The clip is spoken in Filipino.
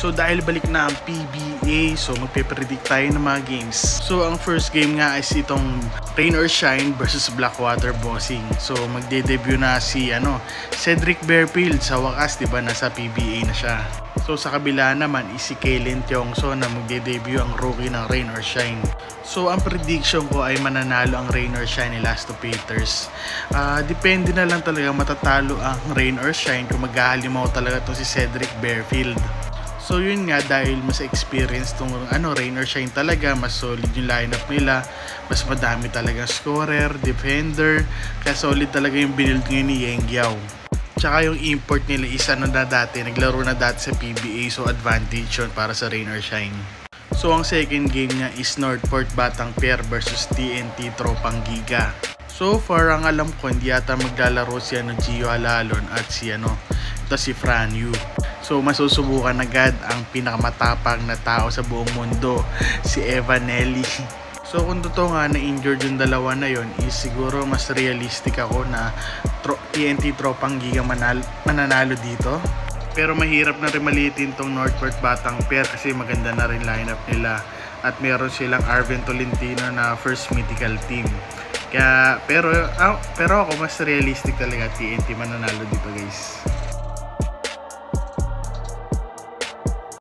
So dahil balik na ang PBA, so magpe-predict tayo ng mga games. So ang first game nga is itong Rain or Shine versus Blackwater Bossing. So magde-debut na si Cedric Bearfield sa wakas, 'di ba? Nasa PBA na siya. So sa kabila naman is si Kalen Tiongso na magde-debut ang rookie ng Rain or Shine. So ang prediction ko ay mananalo ang Rain or Shine ni Last of Haters. Depende na lang talaga matatalo ang Rain or Shine kung maghahalimaw talaga to si Cedric Bearfield. So yun nga, dahil mas experience tong Rain or Shine talaga, mas solid yung lineup nila, mas madami talagang scorer, defender, kaya solid talaga yung build ngayon ni Yeng Yao. Tsaka yung import nila is naglaro na dati sa PBA, so advantage yun para sa Rain or Shine. So ang second game niya is Northport Batang Pier versus TNT Tropang Giga. So far ang alam ko, hindi yata maglalaro si Gio Alalon at si Fran Yu. So masusubukan agad ang pinakamatapang na tao sa buong mundo, si Evan Nelly. So kung totoo nga na injured yung dalawa na yon, is siguro mas realistic ako na TNT Tropang Giga mananalo dito. Pero mahirap na rin maliitin tong Northport Batang Pier kasi maganda na rin lineup nila. At meron silang Arven Tolentino na first mythical team. Kaya pero ako mas realistic talaga TNT mananalo dito, guys.